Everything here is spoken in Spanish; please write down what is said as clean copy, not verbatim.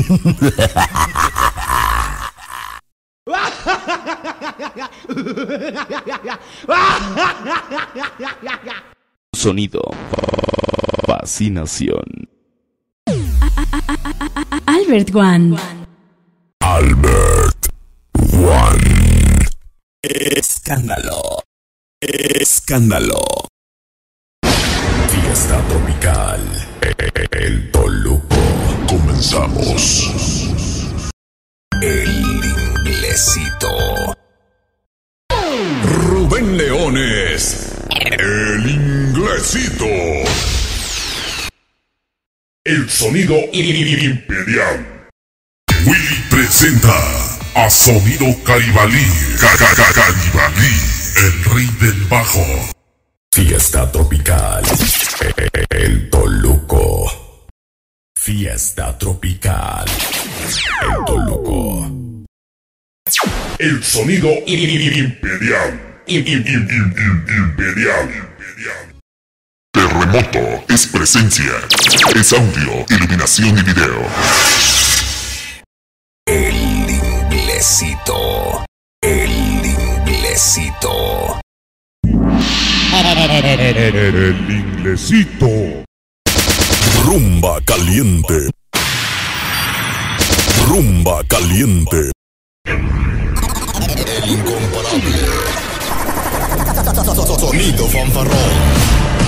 Sonido. Fascinación. Albert One. Albert One. Escándalo. Escándalo. Fiesta tropical. El Toluco. Comenzamos. El Inglesito. Rubén Leones. El Inglesito. El sonido imperial. Willy presenta a Sonido Caribalí. Caribalí, el rey del bajo. Fiesta tropical. El Toluco. Fiesta tropical. El Toluco. El sonido imperial. Imperial. Terremoto es presencia. Es audio, iluminación y video. El Inglesito. El Inglesito. El Inglesito. Rumba caliente. Rumba caliente. El incomparable. Sonido fanfarrón.